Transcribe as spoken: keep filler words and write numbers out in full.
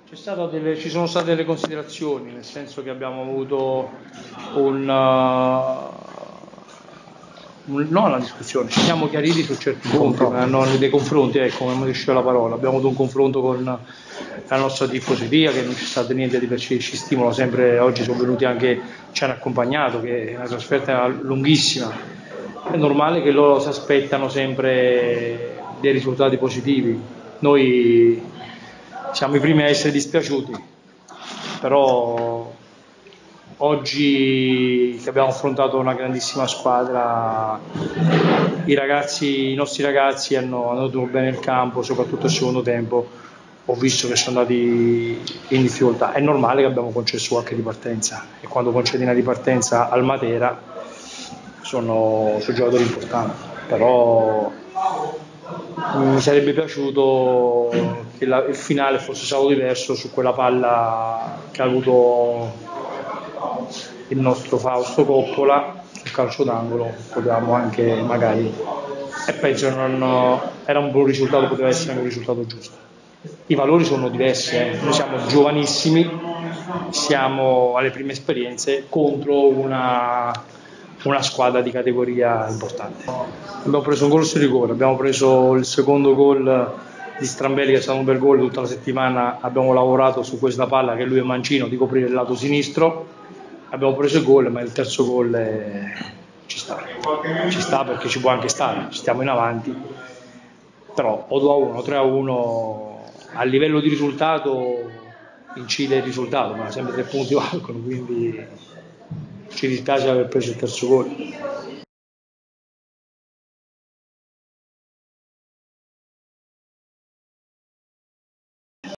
C'è stata delle, ci sono state delle considerazioni, nel senso che abbiamo avuto un, uh, un non una discussione, ci siamo chiariti su certi punti, ma non dei confronti, ecco, come mi riusciva la parola. Abbiamo avuto un confronto con la nostra tifoseria, che non c'è stato niente di per ci, ci stimola sempre. Oggi sono venuti anche, ci hanno accompagnato, che è una trasferta lunghissima. È normale che loro si aspettano sempre dei risultati positivi. Noi siamo i primi a essere dispiaciuti, però oggi che abbiamo affrontato una grandissima squadra, i ragazzi, i nostri ragazzi hanno, hanno dato bene il campo, soprattutto il secondo tempo. Ho visto che sono andati in difficoltà. È normale che abbiamo concesso qualche ripartenza, e quando concedi una ripartenza al Matera sono, sono giocatori importanti, però mi sarebbe piaciuto che la, il finale fosse stato diverso su quella palla che ha avuto il nostro Fausto Coppola sul calcio d'angolo. Potevamo anche magari, e penso che non era un buon risultato, poteva essere anche un risultato giusto. I valori sono diversi, eh. Noi siamo giovanissimi, siamo alle prime esperienze contro una una squadra di categoria importante. Abbiamo preso un gol su rigore, abbiamo preso il secondo gol di Strambelli, che è stato un bel gol. Tutta la settimana abbiamo lavorato su questa palla, che lui è mancino, di coprire il lato sinistro. Abbiamo preso il gol, ma il terzo gol è... ci sta, ci sta perché ci può anche stare, ci stiamo in avanti, però o due a uno o tre a uno a livello di risultato incide il risultato, ma sempre tre punti valgono, quindi ci dispiace aver preso il terzo gol.